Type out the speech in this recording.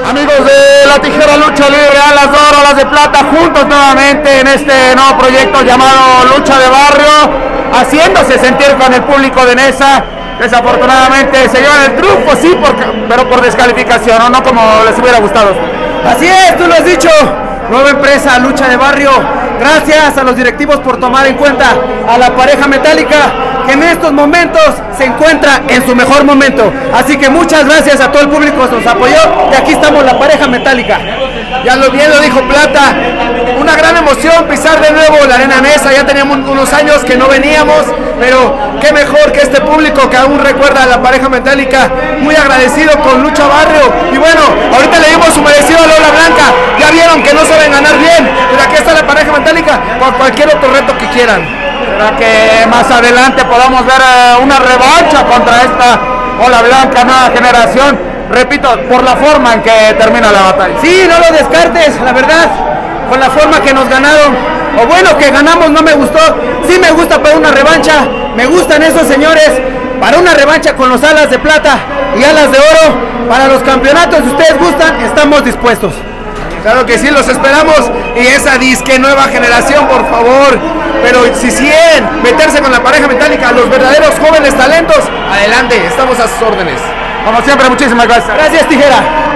Amigos de la Tijera Lucha Libre, Alas de Oro, Alas de Plata, juntos nuevamente en este nuevo proyecto llamado Lucha de Barrio, haciéndose sentir con el público de Nesa. Desafortunadamente se llevan el triunfo, sí, pero por descalificación, no como les hubiera gustado. Así es, tú lo has dicho, nueva empresa, Lucha de Barrio. Gracias a los directivos por tomar en cuenta a la pareja metálica, que en estos momentos se encuentra en su mejor momento. Así que muchas gracias a todo el público que nos apoyó, y aquí estamos la pareja metálica. Ya bien lo dijo Plata, una gran emoción pisar de nuevo la Arena Nesa. Ya teníamos unos años que no veníamos, pero qué mejor que este público que aún recuerda a la pareja metálica, muy agradecido con Lucha Barrio. Y bueno, ahorita le dimos su merecido a Lola Blanca, ya vieron que no saben ganar bien, pero aquí está la pareja metálica por cualquier otro reto que quieran. Para que más adelante podamos ver una revancha contra esta Ola Blanca, nueva generación. Repito, por la forma en que termina la batalla. Sí, no lo descartes, la verdad, con la forma que nos ganaron, o bueno, que ganamos no me gustó. Sí me gusta para una revancha, me gustan esos señores, para una revancha con los Alas de Plata y Alas de Oro, para los campeonatos, si ustedes gustan, estamos dispuestos. Claro que sí, los esperamos, y esa disque nueva generación, por favor, pero si quieren meterse con la pareja metálica, los verdaderos jóvenes talentos, adelante, estamos a sus órdenes. Como siempre, muchísimas gracias. Gracias, Tijera.